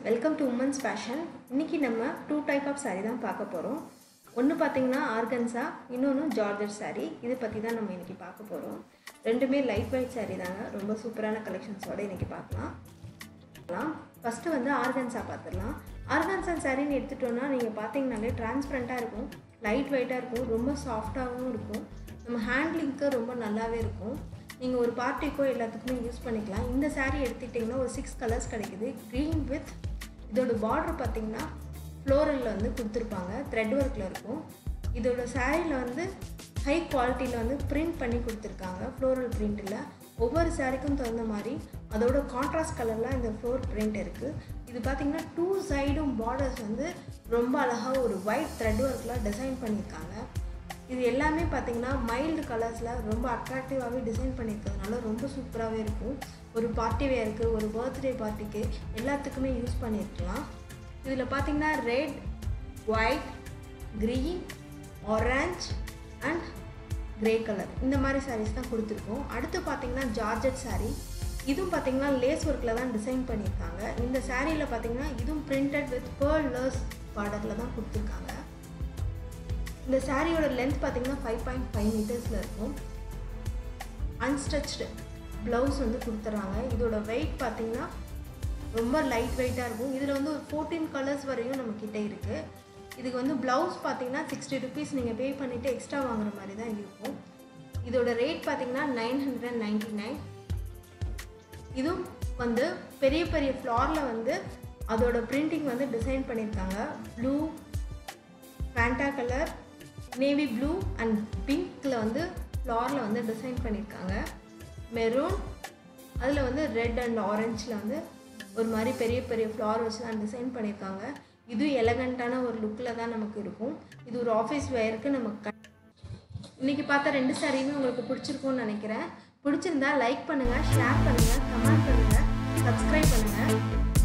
Welcome to women's fashion. இன்றைக்கி நம்ம 2 type of sari தான் பார்க்க போகிறோம். ஒன்று பார்த்திங்கன்னா ஆர்கன்ஸா, இன்னொன்று ஜார்ஜெட் சாரீ. இதை பற்றி தான் நம்ம இன்றைக்கி பார்க்க போகிறோம். ரெண்டுமே லைட் வெயிட் சாரீ தாங்க. ரொம்ப சூப்பரான கலெக்ஷன்ஸோடு இன்றைக்கி பார்க்கலாம். ஃபஸ்ட்டு வந்து ஆர்கன்ஸா பார்த்துடலாம். ஆர்கன்ஸா சாரின்னு எடுத்துகிட்டோன்னா நீங்கள் பார்த்தீங்கன்னாலே டிரான்ஸ்பரண்ட்டாக இருக்கும், லைட் வெயிட்டாக இருக்கும், ரொம்ப சாஃப்டாகவும் இருக்கும். நம்ம ஹேண்ட்லிங்க்கு ரொம்ப நல்லாவே இருக்கும். நீங்கள் ஒரு பார்ட்டிக்கோ எல்லாத்துக்குமே யூஸ் பண்ணிக்கலாம். இந்த சாரீ எடுத்துக்கிட்டிங்கன்னா ஒரு 6 கலர்ஸ் கிடைக்குது. க்ரீன் வித் இதோட பார்டர் பார்த்திங்கன்னா ஃப்ளோரலில் வந்து கொடுத்துருப்பாங்க, த்ரெட் ஒர்க்கில் இருக்கும். இதோட சாரியில் வந்து ஹை குவாலிட்டியில் வந்து பிரிண்ட் பண்ணி கொடுத்துருக்காங்க. ஃப்ளோரல் பிரிண்ட்டில் ஒவ்வொரு சாரிக்கும் தகுந்த மாதிரி அதோட கான்ட்ராஸ்ட் கலரில் இந்த ஃப்ளோர் பிரிண்ட் இருக்குது. இது பார்த்திங்கன்னா 2 சைடும் பார்டர்ஸ் வந்து ரொம்ப அழகாக ஒரு ஒயிட் த்ரெட் ஒர்க்கில் டிசைன் பண்ணியிருக்காங்க. இது எல்லாமே பார்த்திங்கன்னா மைல்டு கலர்ஸில் ரொம்ப அட்ராக்டிவாகவே டிசைன் பண்ணியிருக்கிறதுனால ரொம்ப சூப்பராகவே இருக்கும். ஒரு பார்ட்டி வேருக்கு, ஒரு பர்த்டே பார்ட்டிக்கு எல்லாத்துக்குமே யூஸ் பண்ணியிருக்கலாம். இதில் பார்த்திங்கன்னா red, white, green, orange and grey colour இந்த மாதிரி சாரீஸ் தான் கொடுத்துருக்கோம். அடுத்து பார்த்திங்கன்னா ஜார்ஜெட் சாரீ. இதுவும் பார்த்திங்கன்னா லேஸ் ஒர்க்கில் தான் டிசைன் பண்ணியிருக்காங்க. இந்த சாரியில் பார்த்திங்கன்னா இதுவும் பிரிண்டட் வித் பேர்லர்ஸ் பார்டரில் தான் கொடுத்துருக்காங்க. இந்த சாரியோட லென்த் பார்த்திங்கன்னா 5.5 மீட்டர்ஸில் இருக்கும். அன்ஸ்டச்டு ப்ளவுஸ் வந்து கொடுத்துட்றாங்க. இதோட வெயிட் பார்த்திங்கன்னா ரொம்ப லைட் வெயிட்டாக இருக்கும். இதில் வந்து ஒரு 14 கலர்ஸ் வரையும் நம்மக்கிட்ட இருக்குது. இதுக்கு வந்து ப்ளவுஸ் பார்த்திங்கன்னா 60 ருபீஸ் நீங்கள் பே பண்ணிவிட்டு எக்ஸ்ட்ரா வாங்குற மாதிரி தான் இருக்கும். இதோட ரேட் பார்த்திங்கன்னா 999. இதுவும் வந்து பெரிய பெரிய ஃப்ளாரில் வந்து அதோட பிரிண்டிங் வந்து டிசைன் பண்ணியிருக்காங்க. Blue, Fanta colour, navy blue and பிங்க்கில் வந்து ஃப்ளாரில் வந்து டிசைன் பண்ணியிருக்காங்க. மெரூன், அதில் வந்து ரெட் அண்ட் ஆரஞ்சில் வந்து ஒரு மாதிரி பெரிய பெரிய ஃப்ளார் வச்சு தான் டிசைன் பண்ணியிருக்காங்க. இதுவும் எலகண்ட்டான ஒரு லுக்கில் தான் நமக்கு இருக்கும். இது ஒரு ஆஃபீஸ் வேருக்கு நமக்கு. இன்றைக்கி பார்த்த 2 சாரியுமே உங்களுக்கு பிடிச்சிருக்கும்னு நினைக்கிறேன். பிடிச்சிருந்தா லைக் பண்ணுங்கள், ஷேர் பண்ணுங்கள், கமெண்ட் பண்ணுங்கள், சப்ஸ்கிரைப் பண்ணுங்கள்.